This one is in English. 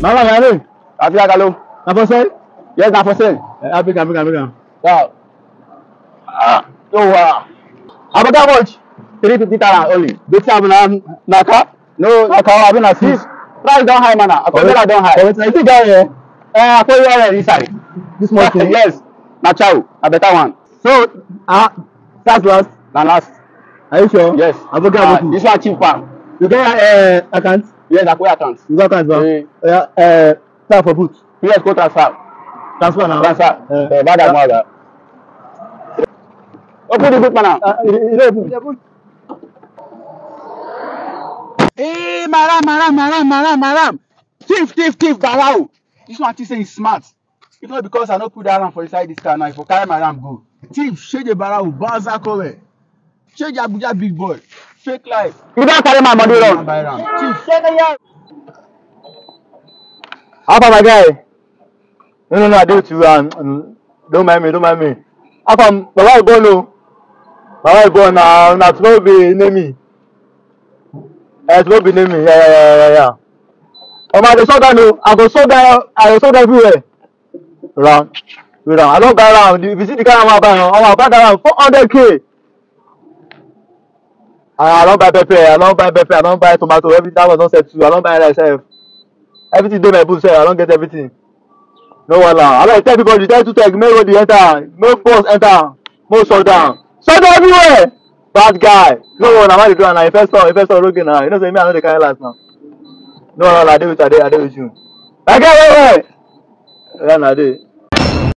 Mama, my name. Afia Galo. Na for sale? Yes, na for sale. African. Wow. Yo, wow. About how much? 350,000 only. This have na car? No, na car, I mean, na this. Price don't high, man. I don't high. I think I I put you inside. this morning. Yes. Na chow, a better one. So, that's last. Na last. Are you sure? Yes. This one cheaper. You get account? Yes, I put account. You got account, bro? Start for boot. Yes, go transfer. Transfer now. Transfer. Bad as mother. Open the boot, man. Hey, Maram. Thief, Barao. This one think say he's smart. It's not because I don't put that ram for inside this car now. If I carry my ram go. Thief, shade the Barao, Baza Kowe. Shade Abuja big boy. Fake life. You don't carry my money wrong. Thief, shade the yard. How about my guy? No, I do it too. Don't mind me. How come? Baba go no. Baba go now. Not to be name me. To be name me. Yeah. Oh my, they sold that no. I go sold everywhere. Wrong. I don't go around. If you see the car I'm buy around 400K. I don't buy pepper. I don't buy tomato. Every time I don't sell two. I don't buy myself. Everything do my booth sell. I don't get everything. No one now. I like tell everybody, tell to take, make body enter, make boss enter, make shut down. Shut down everywhere! Bad guy. No one, I'm not doing now. If I saw Rogan now, you know, say me, I know the kind of last now. No, I do with you. I get where? Yeah, I do.